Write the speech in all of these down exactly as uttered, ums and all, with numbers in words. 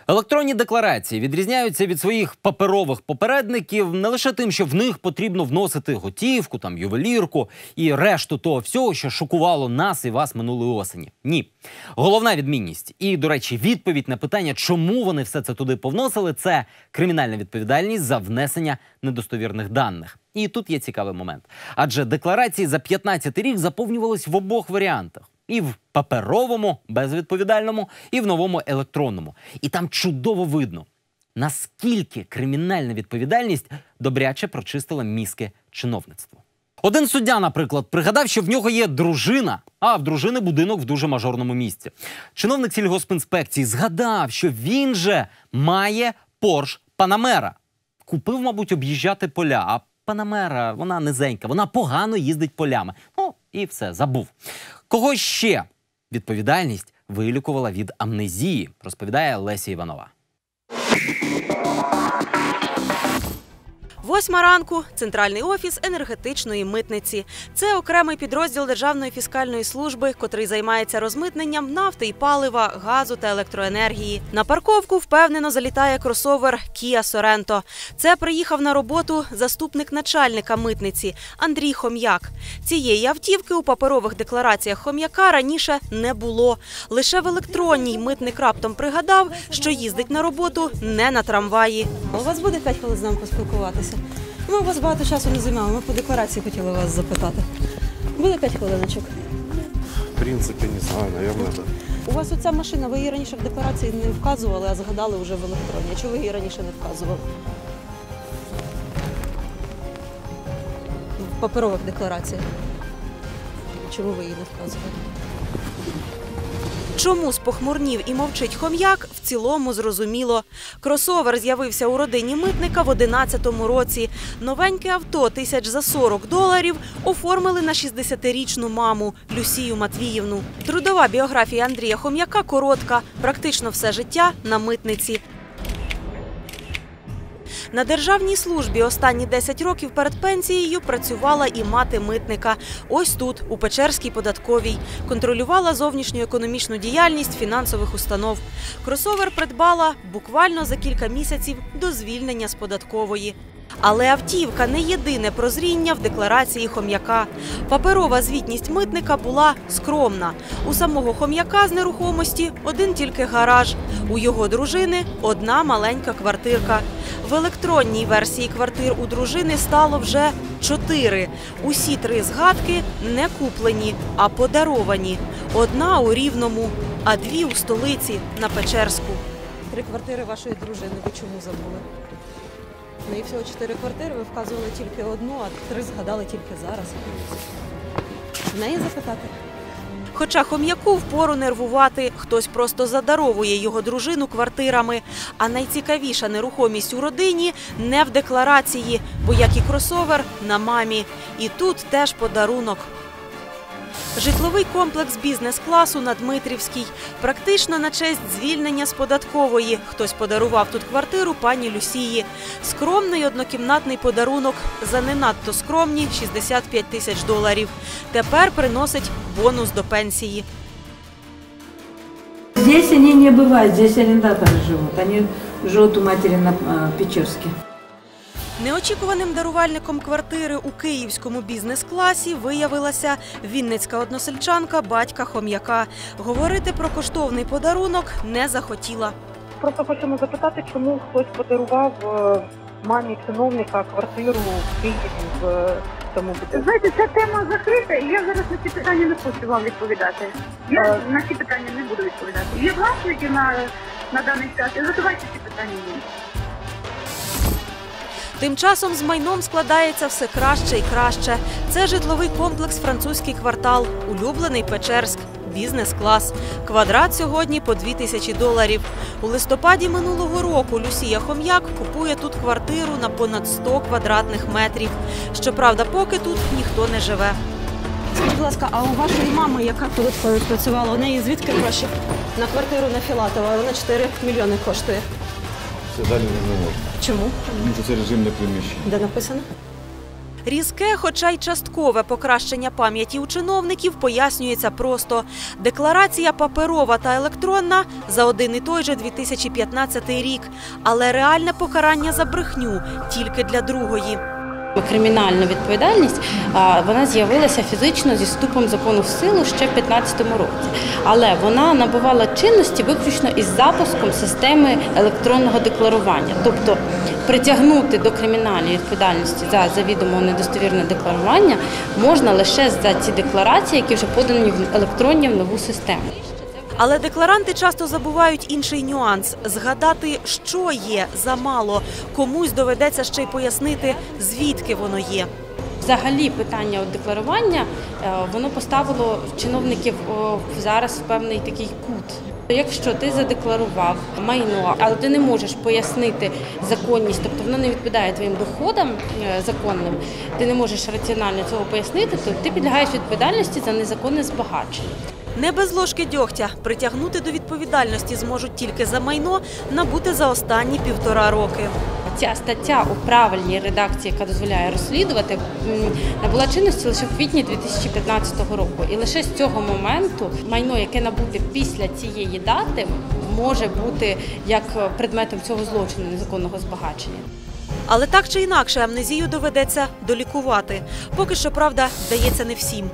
Електронні декларації відрізняються від своїх паперових попередників не лише тим, що в них потрібно вносити готівку, там, ювелірку і решту того всього, що шокувало нас і вас минулої осені. Ні. Головна відмінність і, до речі, відповідь на питання, чому вони все це туди повносили, це кримінальна відповідальність за внесення недостовірних даних. І тут є цікавий момент. Адже декларації за п'ятнадцятий рік заповнювались в обох варіантах. І в паперовому, безвідповідальному, і в новому електронному. І там чудово видно, наскільки кримінальна відповідальність добряче прочистила мізки чиновництву. Один суддя, наприклад, пригадав, що в нього є дружина, а в дружини будинок в дуже мажорному місці. Чиновник сільгоспінспекції згадав, що він же має Порш Панамера. Купив, мабуть, об'їжджати поля, а Панамера, вона низенька, вона погано їздить полями. Ну, і все, забув. Кого ще відповідальність вилікувала від амнезії, розповідає Леся Іванова. Восьма ранку – центральний офіс енергетичної митниці. Це окремий підрозділ Державної фіскальної служби, котрий займається розмитненням нафти і палива, газу та електроенергії. На парковку впевнено залітає кросовер Kia Sorento. Це приїхав на роботу заступник начальника митниці Андрій Хом'як. Цієї автівки у паперових деклараціях Хом'яка раніше не було. Лише в електронній митник раптом пригадав, що їздить на роботу не на трамваї. У вас буде п'ять хвилин з нами поспілкуватися? Ми у вас багато часу не займали, ми по декларації хотіли вас запитати. Буде п'ять хвилиночок? В принципі, не знаю, мабуть, так. У вас оця машина, ви її раніше в декларації не вказували, а згадали вже в електронній. А чого ви її раніше не вказували? В паперових деклараціях. Чому ви її не вказували? Чому спохмурнів і мовчить Хом'як, в цілому зрозуміло. Кросовер з'явився у родині митника в одинадцятому році. Новеньке авто тисяч за сорок доларів оформили на шістдесятирічну маму Люсію Матвіївну. Трудова біографія Андрія Хом'яка коротка, практично все життя на митниці. На державній службі останні десять років перед пенсією працювала і мати митника. Ось тут, у Печерській податковій. Контролювала зовнішню економічну діяльність фінансових установ. Кросовер придбала буквально за кілька місяців до звільнення з податкової. Але автівка – не єдине прозріння в декларації Хом'яка. Паперова звітність митника була скромна. У самого Хом'яка з нерухомості один тільки гараж. У його дружини – одна маленька квартирка. В електронній версії квартир у дружини стало вже чотири. Усі три згадки не куплені, а подаровані. Одна у Рівному, а дві у столиці, на Печерську. Три квартири вашої дружини ви чому забули? Ну і всього чотири квартири, ви вказували тільки одну, а три згадали тільки зараз. В неї запитати? Хоча Хом'яку впору нервувати, хтось просто задаровує його дружину квартирами. А найцікавіша нерухомість у родині не в декларації, бо як і кросовер, на мамі. І тут теж подарунок. Житловий комплекс бізнес-класу на Дмитрівській. Практично на честь звільнення з податкової. Хтось подарував тут квартиру пані Люсії. Скромний однокімнатний подарунок за не надто скромні шістдесят п'ять тисяч доларів. Тепер приносить бонус до пенсії. Здесь они не бывают, здесь арендаторы живут. Они живут у матери на Печерске. Неочікуваним дарувальником квартири у київському бізнес-класі виявилася вінницька односельчанка батька Хом'яка. Говорити про коштовний подарунок не захотіла. Просто хочемо запитати, чому хтось подарував мамі чиновника квартиру в Києві в тому будинку. Знаєте, ця тема закрита, і я зараз на ці питання не хочу вам відповідати. Я а... на ці питання не буду відповідати. Є власники на, на даний час, і задавайте ці питання їм. Тим часом з майном складається все краще і краще. Це житловий комплекс «Французький квартал», улюблений Печерськ, бізнес-клас. Квадрат сьогодні по дві тисячі доларів. У листопаді минулого року Люсія Хом'як купує тут квартиру на понад сто квадратних метрів. Щоправда, поки тут ніхто не живе. Скажіть, будь ласка, а у вашої мами, яка тут працювала, у неї звідки гроші на квартиру на Філатова? Вона чотири мільйони коштує. Це далі не можна. Чому? Тому що це режимне приміщення. Де написано? Різке, хоча й часткове покращення пам'яті у чиновників пояснюється просто. Декларація паперова та електронна за один і той же дві тисячі п'ятнадцятий рік. Але реальне покарання за брехню тільки для другої. Кримінальна відповідальність, вона з'явилася фізично зі вступом закону в силу ще в п'ятнадцятому році. Але вона набувала чинності виключно із запуском системи електронного декларування. Тобто притягнути до кримінальної відповідальності за завідомо недостовірне декларування можна лише за ці декларації, які вже подані в електронні в нову систему. Але декларанти часто забувають інший нюанс – згадати, що є, замало. Комусь доведеться ще й пояснити, звідки воно є. Взагалі питання декларування, воно поставило чиновників зараз в певний такий кут. Якщо ти задекларував майно, але ти не можеш пояснити законність, тобто воно не відповідає твоїм доходам законним, ти не можеш раціонально цього пояснити, то ти підлягаєш відповідальності за незаконне збагачення. Не без ложки дьогтя. Притягнути до відповідальності зможуть тільки за майно, набуте за останні півтора роки. Ця стаття у правильній редакції, яка дозволяє розслідувати, набула чинності лише в квітні дві тисячі п'ятнадцятого року. І лише з цього моменту майно, яке набуте після цієї дати, може бути як предметом цього злочину незаконного збагачення. Але так чи інакше амнезію доведеться долікувати. Поки що, правда, вдається не всім.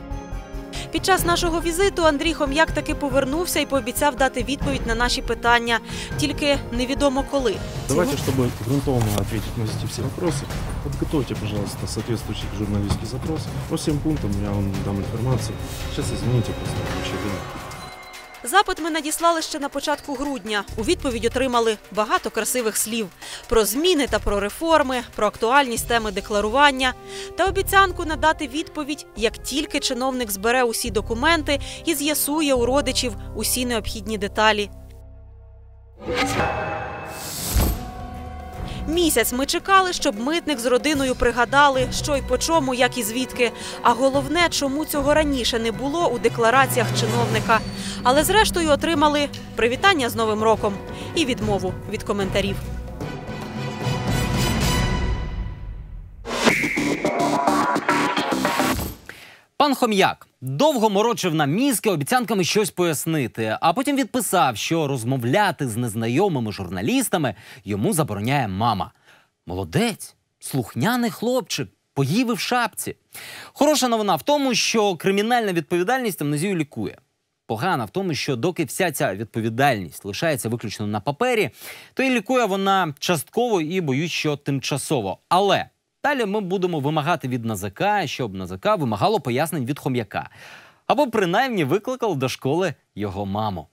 Під час нашого візиту Андрій Хом'як таки повернувся і пообіцяв дати відповідь на наші питання. Тільки невідомо коли. Давайте, чтобы грунтовно ответить на эти все вопросы, подготовьте, пожалуйста, соответствующий журналистский запрос. По всем пунктам я вам дам информацию. Сейчас извините, просто рабочее время. Запит ми надіслали ще на початку грудня. У відповідь отримали багато красивих слів. Про зміни та про реформи, про актуальність теми декларування. Та обіцянку надати відповідь, як тільки чиновник збере усі документи і з'ясує у родичів усі необхідні деталі. Місяць ми чекали, щоб митник з родиною пригадали, що й по чому, як і звідки. А головне, чому цього раніше не було у деклараціях чиновника. Але зрештою отримали привітання з Новим роком і відмову від коментарів. Пан Хом'як довго морочив нам мізки обіцянками щось пояснити, а потім відписав, що розмовляти з незнайомими журналістами йому забороняє мама. Молодець, слухняний хлопчик, поїв і в шапці. Хороша новина в тому, що кримінальна відповідальність амнезію лікує. Погана в тому, що доки вся ця відповідальність лишається виключно на папері, то і лікує вона частково і, боюсь, що тимчасово. Але далі ми будемо вимагати від НАЗК, щоб НАЗК вимагало пояснень від Хом'яка. Або принаймні викликав до школи його маму.